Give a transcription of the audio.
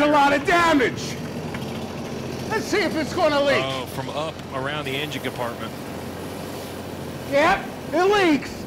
a lot of damage. Let's see if it's going to leak. Oh, from up around the engine compartment. Yep, it leaks.